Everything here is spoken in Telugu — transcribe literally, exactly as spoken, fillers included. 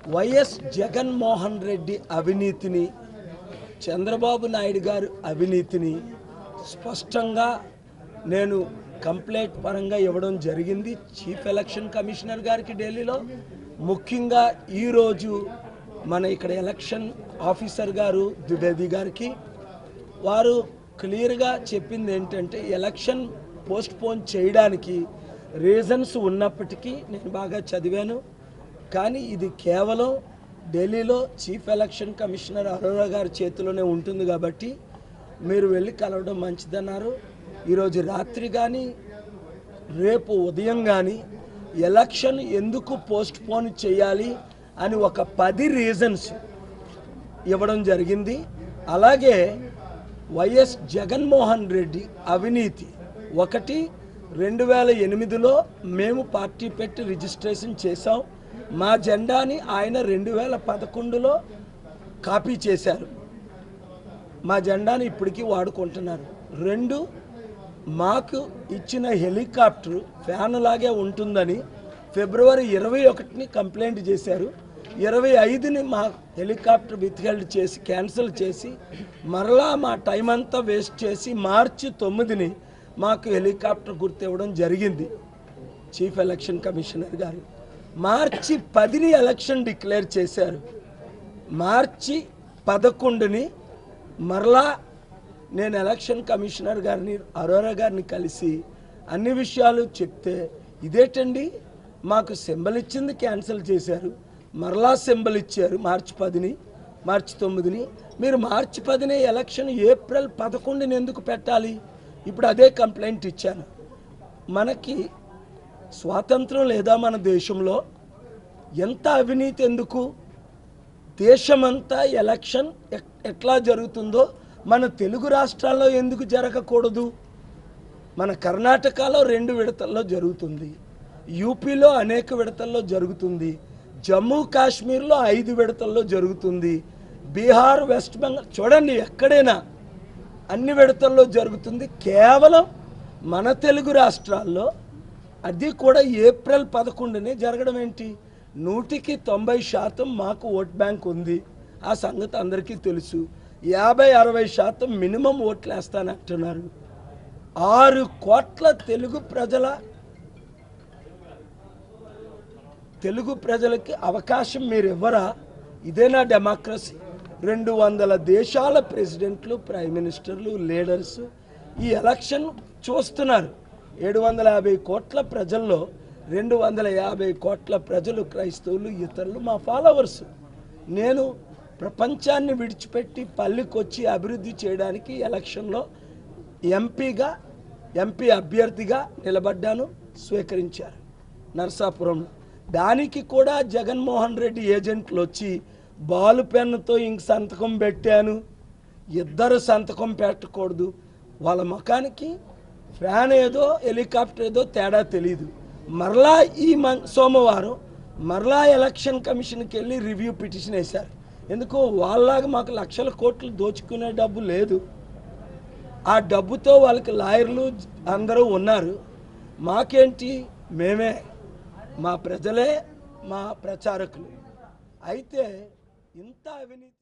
వైఎస్ జగన్మోహన్ రెడ్డి అవినీతిని, చంద్రబాబు నాయుడు గారు అవినీతిని స్పష్టంగా నేను కంప్లైంట్ పరంగా ఇవ్వడం జరిగింది చీఫ్ ఎలక్షన్ కమిషనర్ గారికి ఢిల్లీలో. ముఖ్యంగా ఈరోజు మన ఇక్కడ ఎలక్షన్ ఆఫీసర్ గారు ద్వివేది గారికి వారు క్లియర్గా చెప్పింది ఏంటంటే, ఎలక్షన్ పోస్ట్ పోన్ చేయడానికి రీజన్స్ ఉన్నప్పటికీ నేను బాగా చదివాను, కానీ ఇది కేవలం ఢిల్లీలో చీఫ్ ఎలక్షన్ కమిషనర్ అరోరా గారి చేతిలోనే ఉంటుంది కాబట్టి మీరు వెళ్ళి కలవడం మంచిదన్నారు. ఈరోజు రాత్రి కానీ రేపు ఉదయం కానీ ఎలక్షన్ ఎందుకు పోస్ట్ పోన్ చేయాలి అని ఒక పది రీజన్స్ ఇవ్వడం జరిగింది. అలాగే వైఎస్ జగన్మోహన్ రెడ్డి అవినీతి ఒకటి, రెండు వేల ఎనిమిదిలో మేము పార్టీ పెట్టి రిజిస్ట్రేషన్ చేసాం. మా జెండాని ఆయన రెండు వేల పదకొండులో కాపీ చేశారు. మా జెండాని ఇప్పటికీ వాడుకుంటున్నారు. రెండు, మాకు ఇచ్చిన హెలికాప్టర్ ఫ్యాన్ లాగే ఉంటుందని ఫిబ్రవరి ఇరవై ఒకటిని కంప్లైంట్ చేశారు. ఇరవై ఐదుని మా హెలికాప్టర్ విత్హెల్డ్ చేసి క్యాన్సిల్ చేసి మరలా మా టైం అంతా వేస్ట్ చేసి మార్చి తొమ్మిదిని మాకు హెలికాప్టర్ గుర్తు ఇవ్వడం జరిగింది చీఫ్ ఎలక్షన్ కమిషనర్ గారు. మార్చి పదిని ఎలక్షన్ డిక్లేర్ చేశారు. మార్చి పదకొండుని మరలా నేను ఎలక్షన్ కమిషనర్ గారిని అరోరా గారిని కలిసి అన్ని విషయాలు చెప్తే, ఇదేంటండి మాకు సింబల్ ఇచ్చింది క్యాన్సిల్ చేశారు, మరలా సింబల్ ఇచ్చారు మార్చి పదిని మార్చి తొమ్మిదిని, మీరు మార్చి పదిని ఎలక్షన్ ఏప్రిల్ పదకొండుని ఎందుకు పెట్టాలి? ఇప్పుడు అదే కంప్లైంట్ ఇచ్చాను. మనకి స్వాతంత్రం లేదా మన దేశంలో? ఎంత అవినీతి ఎందుకు? దేశమంతా ఎలక్షన్ ఎట్లా జరుగుతుందో మన తెలుగు రాష్ట్రాల్లో ఎందుకు జరగకూడదు? మన కర్ణాటకలో రెండు విడతల్లో జరుగుతుంది, యూపీలో అనేక విడతల్లో జరుగుతుంది, జమ్మూ కాశ్మీర్లో ఐదు విడతల్లో జరుగుతుంది, బీహార్, వెస్ట్ బెంగాల్ చూడండి ఎక్కడైనా అన్ని విడతల్లో జరుగుతుంది. కేవలం మన తెలుగు రాష్ట్రాల్లో అది కూడా ఏప్రిల్ పదకొండునే జరగడం ఏంటి? నూటికి తొంభై శాతం మాకు ఓట్ బ్యాంక్ ఉంది, ఆ సంగతి అందరికీ తెలుసు. యాభై అరవై శాతం మినిమం ఓట్లు వేస్తానంటున్నారు. ఆరు కోట్ల తెలుగు ప్రజల తెలుగు ప్రజలకి అవకాశం మీరు ఇవ్వరా? ఇదేనా డెమోక్రసీ? రెండు వందల దేశాల ప్రెసిడెంట్లు, ప్రైమ్ మినిస్టర్లు, లీడర్స్ ఈ ఎలక్షన్ చూస్తున్నారు. ఏడు వందల యాభై కోట్ల ప్రజల్లో రెండు వందల యాభై కోట్ల ప్రజలు క్రైస్తవులు, ఇతరులు మా ఫాలోవర్స్. నేను ప్రపంచాన్ని విడిచిపెట్టి పల్లెకి వచ్చి అభివృద్ధి చేయడానికి ఎలక్షన్లో ఎంపీగా ఎంపీ అభ్యర్థిగా నిలబడ్డాను, స్వీకరించారు నరసాపురం. దానికి కూడా జగన్మోహన్ రెడ్డి ఏజెంట్లు వచ్చి బాల్ పెన్నుతో ఇంక సంతకం పెట్టాను, ఇద్దరు సంతకం పెట్టకూడదు. వాళ్ళ ముఖానికి ఫ్యాన్ ఏదో హెలికాప్టర్ ఏదో తేడా తెలియదు. మరలా ఈ మన్ సోమవారం మరలా ఎలక్షన్ కమిషన్కి వెళ్ళి రివ్యూ పిటిషన్ వేశారు. ఎందుకు? వాళ్ళలాగా మాకు లక్షల కోట్లు దోచుకునే డబ్బు లేదు. ఆ డబ్బుతో వాళ్ళకి లాయర్లు అందరూ ఉన్నారు. మాకేంటి? మేమే, మా ప్రజలే మా ప్రచారకులు. అయితే ఇంత అవినీతి